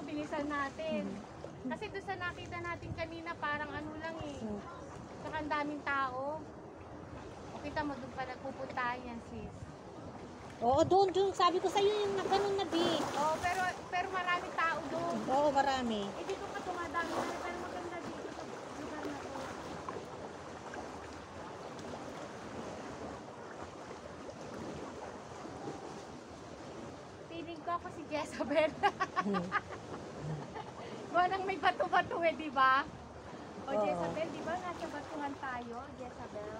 bilisan natin. Kasi doon sa nakita natin kanina, parang ano lang eh. Saka ang daming tao. O kita mo, doon pa nagpupuntahan yan, sis. Oo, doon. Sabi ko sa'yo yung ganun na di. Oo, pero maraming tao doon. Oo, marami. Eh, dito ka dumadami na, pero maganda dito sa lugar na to. Feeling ko ako si Jezabel. Walang may bato-bato eh, di ba? O Oo. Jezabel, di ba nasa batuhan tayo, Jezabel?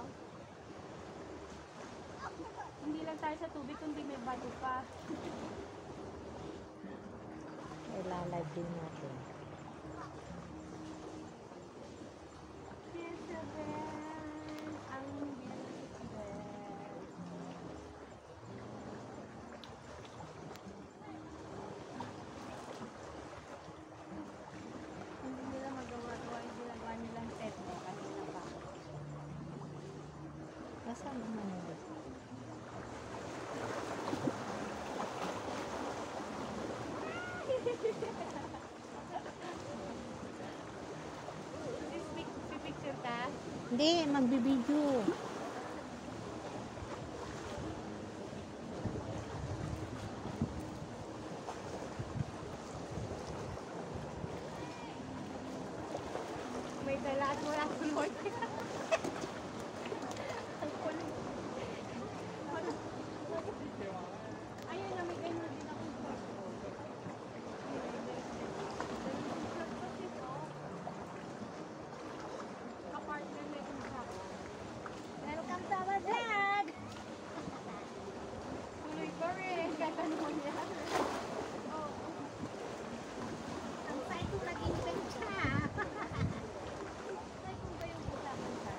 Hindi lang tayo sa tubig, kundi may bato pa. Ilalive din natin. Jezabel, ang Jezabel. Hindi nila magawa-gawa yung ginagawa nilang set mo kanina pa. Nasaan naman yun? Pipicture ka? Hindi, magbibideo. May dala at wala tuloy. Ang kulit. Ayun na, may ganyan din akong photo. Apartment na yung sa ako. Welcome to our vlog! Tuloy pa rin. Gatan mo niya. Oh. Ang site ko naging siya. Ay, kung ba yung butakan sa?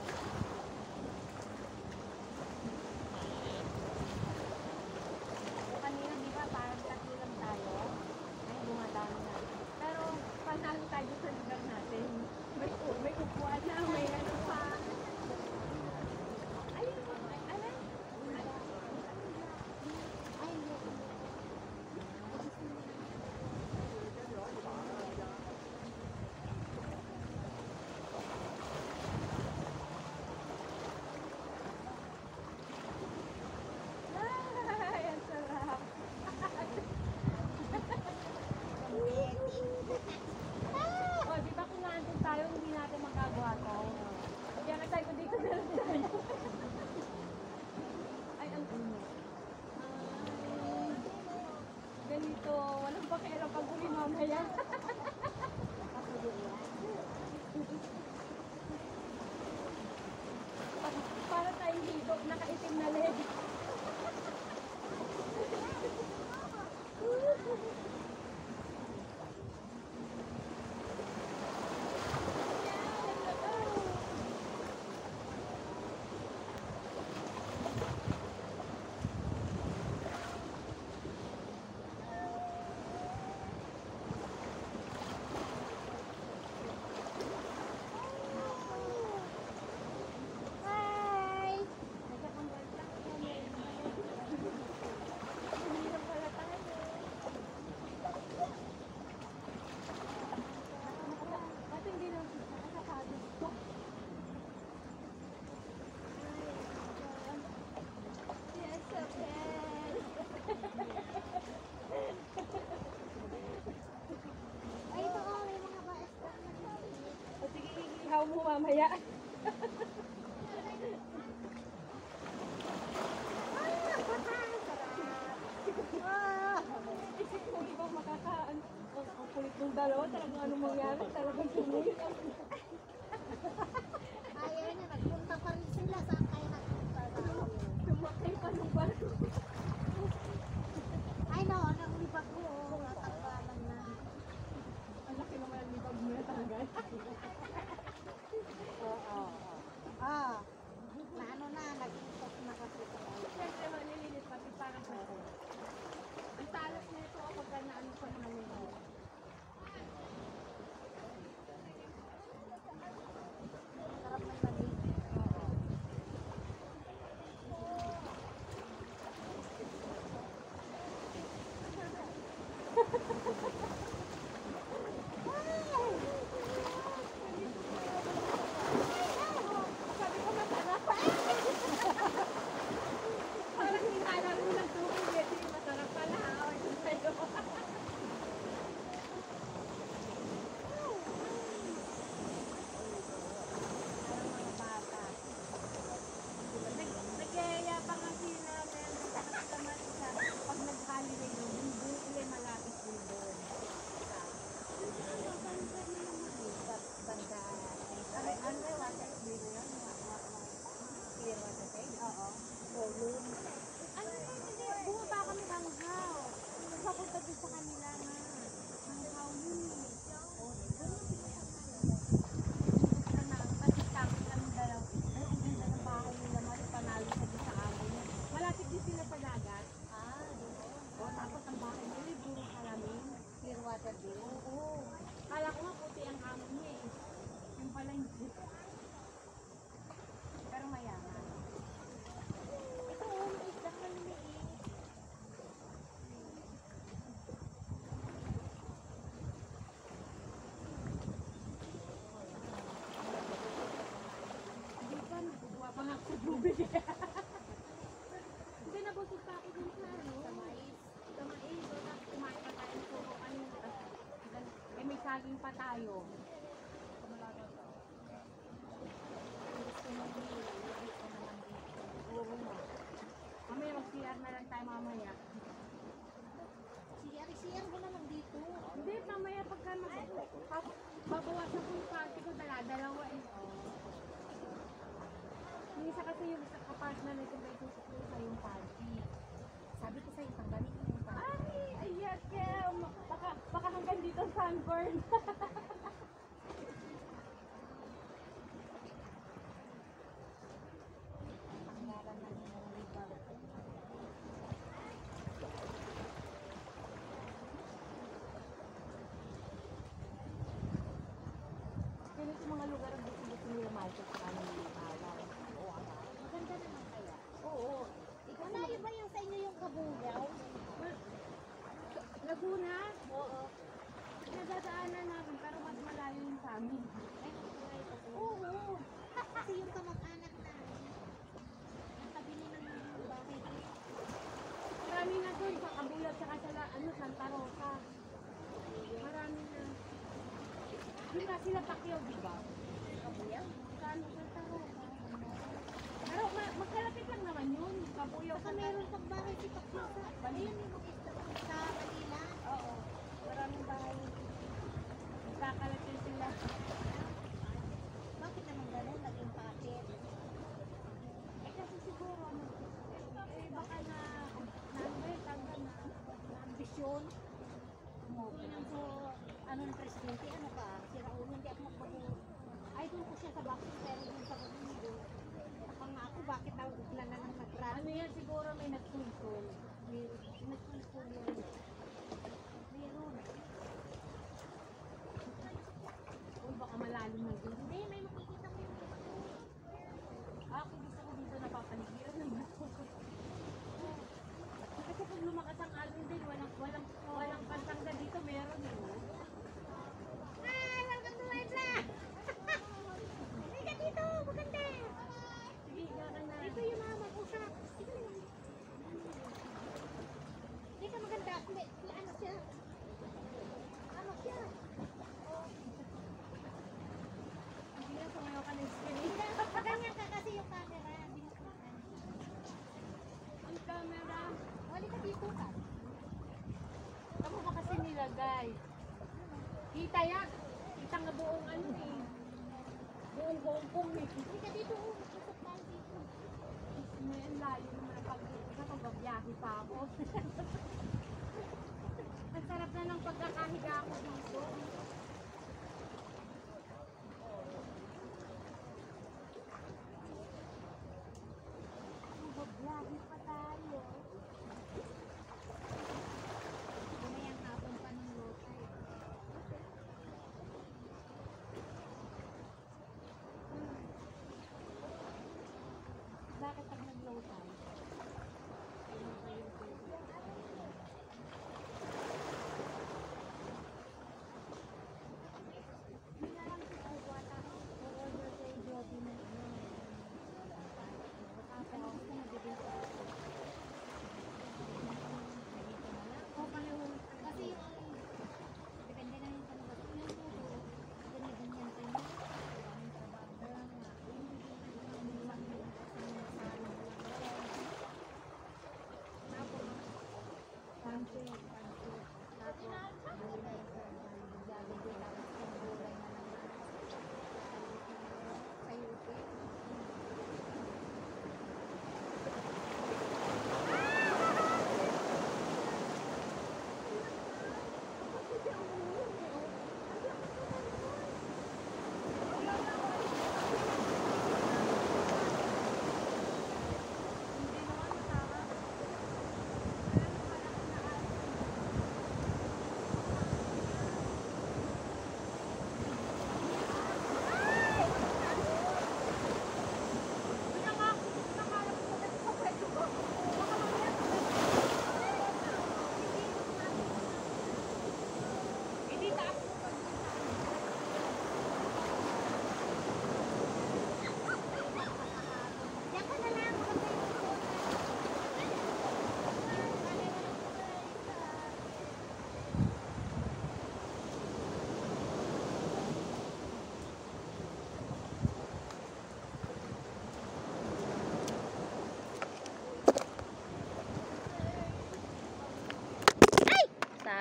Kanina, di ba, parang tatlo lang tayo. Ay, dumadami na. Pero, panalo tayo sa lugar natin. May upuan na, may ano pa. Ayun, ano? Ay, ay, ang sarap. Oh, di ba kung naandun tayo, hindi natin magagawa to? Kaya na tayo dito na lang tayo. Ay, ang init. Ay, ganito. Walang pakialam pag uli mamaya. Para tayong dito, nakaitim na leg. Hi! Hirap pala tayo. Ba't hindi lang nakakagod ko? Yes, okay. Ay, ito oh, may mga baes ka. O sige, ihaw mo mamaya. Isip ko, ibang makakaan. Ang kulit ng dalawa, talagang anong mangyari, talagang tumuloy. Ayaw na, nagpunta pa rin sila. Saan kayo nagpunta? Tumakay pa ng barko. Ay, no, naulibag ko. Natanggalan na. Ang laki naman ang libag mo na tanggal. Oo. Ah, na ano na, nag-isos na kasi. Siyempre, malililit pati parang ako. Ang talas nito kapag naano pa naman nito. Hindi, nabusog pa ako dun sa ano. Sa mais. Sa mais. So, tapos kumain pa tayo ng suko kanina. Eh, may saging pa tayo. Oo nga. Mamaya mag-CR na lang tayo mamaya. CR mo naman dito. Hindi, mamaya pagka babawasan ko yung party ko, dala-dalawa eh. Yung isa kasi yung isa kapartner nito may susuko sa yung party. Sabi ko sa'yo, tanggalin mo yung party. Ay, ayan ka. Baka hanggang dito sunburn. Tanggalan na niya ng libar. Ganito yung mga lugar ang gusto nila market sa aming araw. Maganda naman kaya. Oo. Malayo ba yung sa inyo yung kabuyaw? Laguna, Oo. nadadaanan namin pero mas malayo yung sa amin. Oo. Kasi yung kamag-anak namin, nakabili ng bahay dito. Marami na doon sa Kabuyat tsaka sa Santa Rosa. Marami na. Yung nga sila Pacquiao, di ba? Kabuyaw? Saan Santa Rosa? Pero magkalapit lang naman yun. Kabuyao Saka meron pang bahay si Pakyusa. Ayun yung mag-isla sa Manila. Oo. Maraming bahay. Magkakalapit sila. Bakit naman gano'n? Naging packet. Eh kasi siguro, baka tanggal na. Ambisyon. Yun po, ano ng presidente, ano ka? Si Raul, hindi ako magbago. Idol ko siya sa boxing, pero yung sa pag-ibo. Ako nga ako, bakit daw bigla na lang nag-run? Ano yan siguro may nagsulsul. Nagkulkul yun. Meron. Uy, baka malalim na dito. Hindi, may makikita ko yung Ako gusto ko dito napapaligiran ng bato. Kasi pag lumakas ang alon din, walang pantangga dito, meron eh. Ah, welcome to my vlog! Halika dito, maganda! Sige, ikaw ka na. Ito yung mama ko sa... Hindi ka maganda. Hindi, ano siya? Ano siya? Hindi na sumayaw ka ng screen. Hindi, ganyan ka kasi yung camera. Hindi mo kumakan. Ang camera. Halika dito ka. Tama ba kasi nilagay? Kita yan. Kita nga buong ano eh. Buong buong eh. Halika dito, oh. Usap tayo dito. May layo naman ang pag-biyahe pa ako. Ang sarap na ng pagkakahiga ako dito. Magbiyahe pa tayo. Gumayang hapon pa ng lotay. Bakit pag nag-low tayo? Ayun pa yung tubig.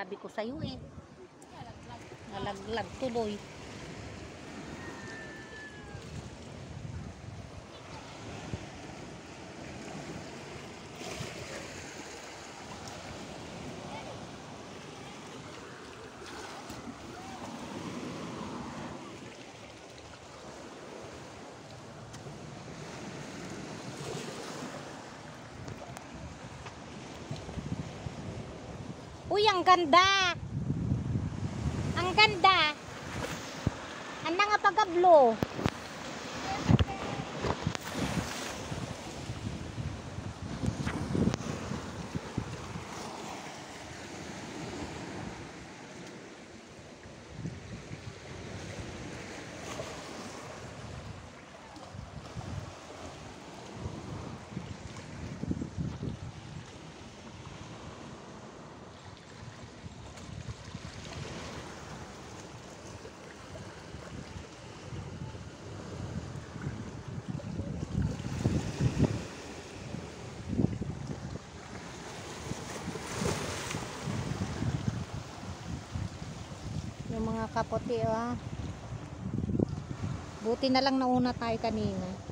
sabi ko sa'yo eh. Nalaglag tuloy. Uy, ang ganda! Ang ganda! Ang nga pagablo. Yung mga kapote, buti na lang nauna tayo kanina.